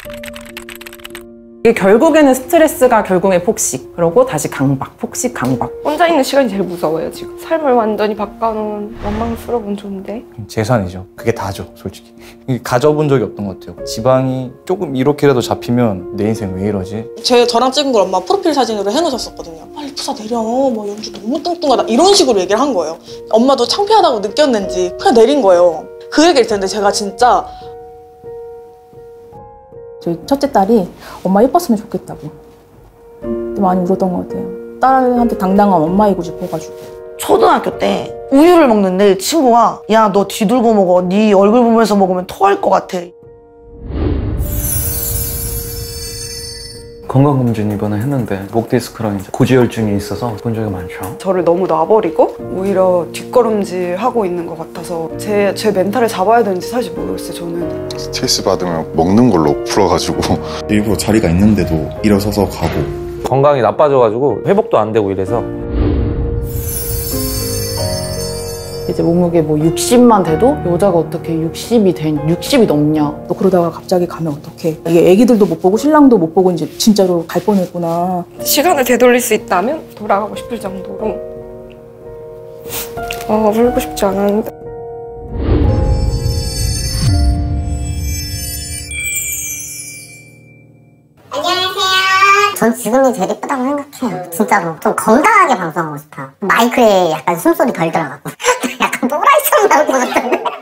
이게 결국에는 스트레스가 결국에 폭식, 그러고 다시 강박, 폭식, 강박. 혼자 있는 시간이 제일 무서워요, 지금. 삶을 완전히 바꿔놓은 원망스러운 존재. 재산이죠. 그게 다죠, 솔직히. 가져본 적이 없던 것 같아요. 지방이 조금 이렇게라도 잡히면 내 인생 왜 이러지? 저랑 찍은 걸 엄마 프로필 사진으로 해놓으셨었거든요. 빨리 부사 내려, 뭐 연주 너무 뚱뚱하다, 이런 식으로 얘기를 한 거예요. 엄마도 창피하다고 느꼈는지 그냥 내린 거예요. 그 얘기일 텐데 제가 진짜 저희 첫째 딸이 엄마 예뻤으면 좋겠다고 많이 울었던 것 같아요. 딸한테 당당한 엄마이고 싶어가지고. 초등학교 때 우유를 먹는데 친구가 야, 너 뒤돌고 먹어. 네 얼굴 보면서 먹으면 토할 것 같아. 건강검진 이번에 했는데 목 디스크랑 이제 고지혈증이 있어서 본 적이 많죠. 저를 너무 놔버리고 오히려 뒷걸음질하고 있는 것 같아서 제 멘탈을 잡아야 되는지 사실 모르겠어요. 저는 스트레스 받으면 먹는 걸로 풀어가지고 일부러 자리가 있는데도 일어서서 가고. 건강이 나빠져가지고 회복도 안 되고 이래서 이제 몸무게 뭐 60만 돼도 여자가 어떻게 60이 넘냐. 또 그러다가 갑자기 가면 어떡해. 이게 애기들도 못 보고 신랑도 못 보고 이제 진짜로 갈 뻔했구나. 시간을 되돌릴 수 있다면 돌아가고 싶을 정도로 울고 싶지 않았는데. 전 지금이 제일 예쁘다고 생각해요. 진짜로. 좀 건강하게 방송하고 싶어요. 마이크에 약간 숨소리 덜 들어가고 약간 또라이처럼 나올 것 같은데